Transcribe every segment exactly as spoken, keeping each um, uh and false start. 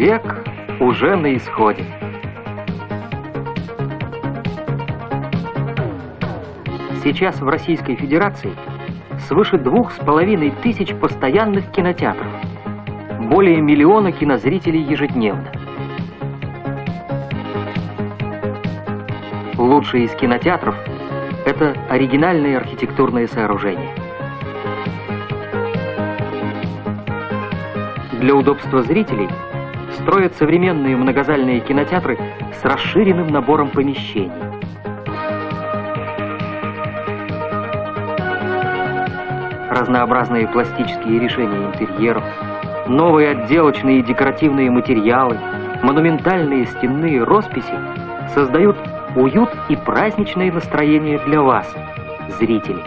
век уже на исходе. Сейчас в Российской Федерации свыше двух с половиной тысяч постоянных кинотеатров, более миллиона кинозрителей ежедневно. Лучшие из кинотеатров – это оригинальные архитектурные сооружения. Для удобства зрителей строят современные многозальные кинотеатры с расширенным набором помещений. Разнообразные пластические решения интерьеров, новые отделочные и декоративные материалы, монументальные стенные росписи создают уют и праздничное настроение для вас, зрителей.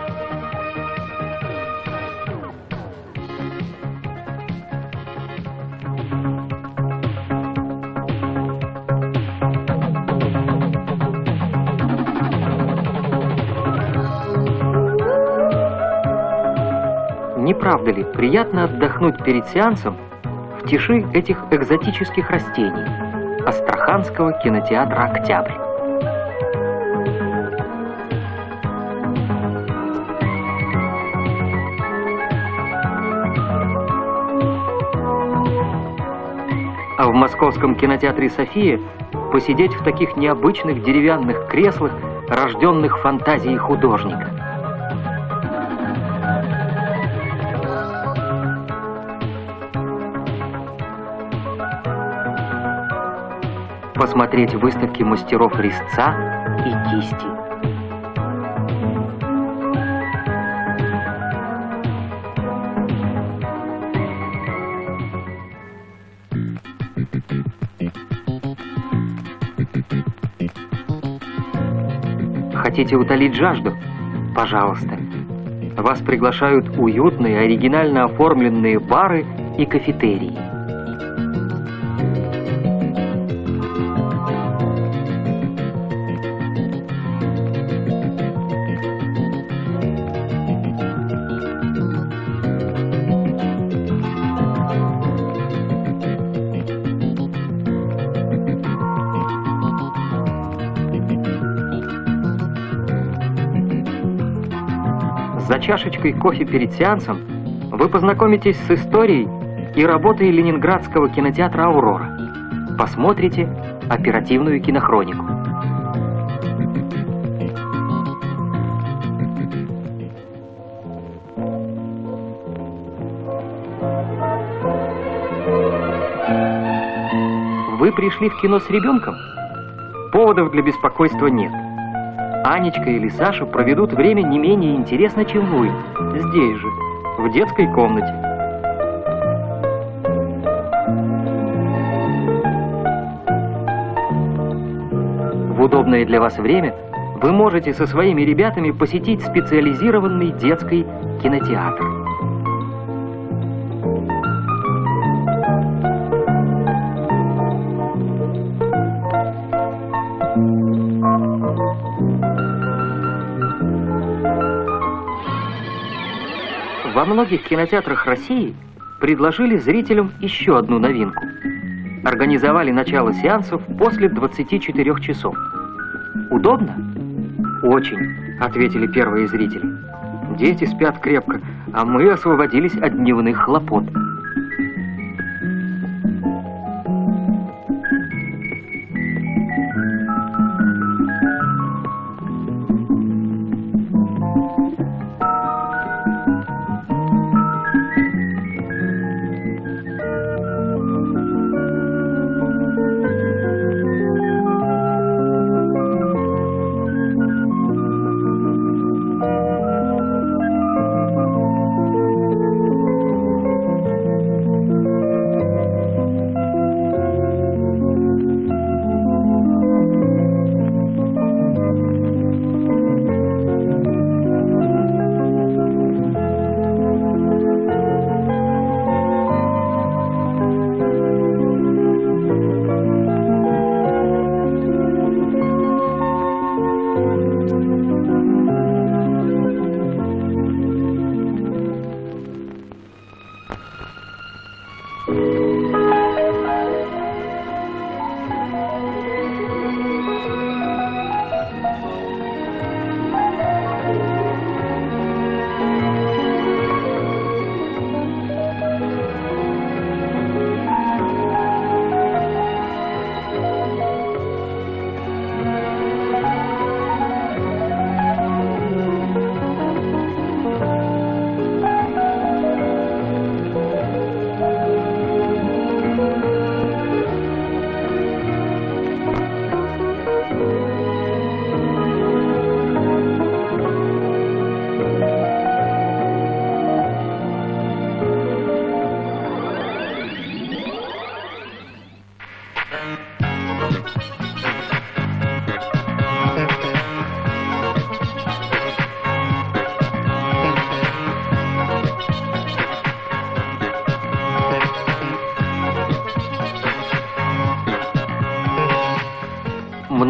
Не правда ли приятно отдохнуть перед сеансом в тиши этих экзотических растений Астраханского кинотеатра «Октябрь»? А в московском кинотеатре «София» посидеть в таких необычных деревянных креслах, рожденных фантазией художника. Посмотреть выставки мастеров резца и кисти. Хотите утолить жажду? Пожалуйста. Вас приглашают уютные, оригинально оформленные бары и кафетерии. За чашечкой кофе перед сеансом вы познакомитесь с историей и работой Ленинградского кинотеатра «Аврора». Посмотрите оперативную кинохронику. Вы пришли в кино с ребенком? Поводов для беспокойства нет. Анечка или Саша проведут время не менее интересно, чем вы, здесь же, в детской комнате. В удобное для вас время вы можете со своими ребятами посетить специализированный детский кинотеатр. Во многих кинотеатрах России предложили зрителям еще одну новинку. Организовали начало сеансов после двадцати четырёх часов. Удобно? Очень, ответили первые зрители. Дети спят крепко, а мы освободились от дневных хлопот.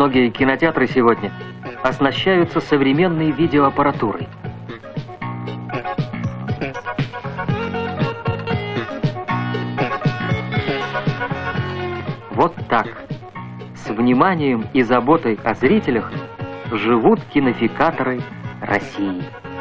Многие кинотеатры сегодня оснащаются современной видеоаппаратурой. Вот так, с вниманием и заботой о зрителях, живут кинофикаторы России.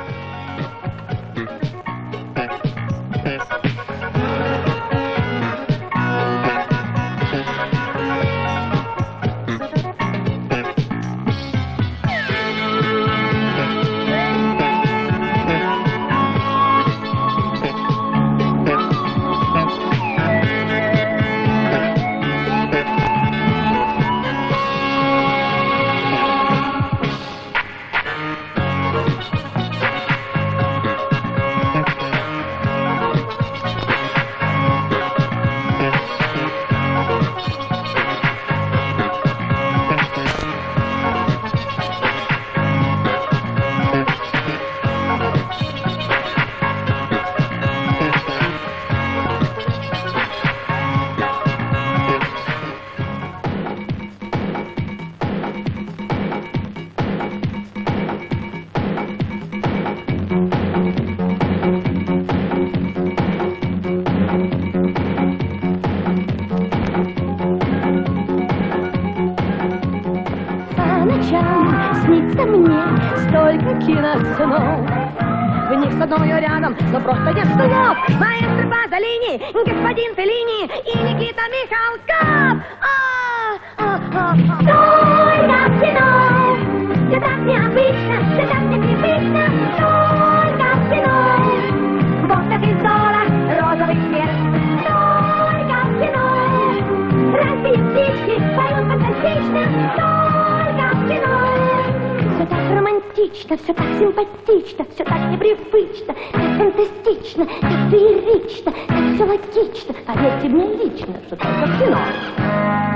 Снится мне столько киноснов. В них с одной рядом, но просто нет слов. Маэстро Пазолини, господин Феллини и Никита Михалков. Только в кино, все так необычно, все так непривычно. Только в кино, вот так и здорово, розовый цвет. Только в кино, Россия птички поют фантастично. Только в кино. Все так романтично, все так симпатично, все так непривычно, так фантастично, так феерично, так все логично. Поверьте мне лично, что только в кино.